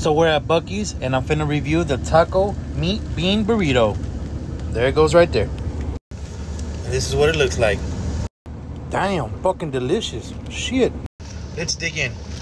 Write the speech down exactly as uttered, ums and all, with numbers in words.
So we're at Buc-ee's, and I'm finna review the taco meat bean burrito. There it goes right there. And this is what it looks like. Damn, fucking delicious. Shit. Let's dig in.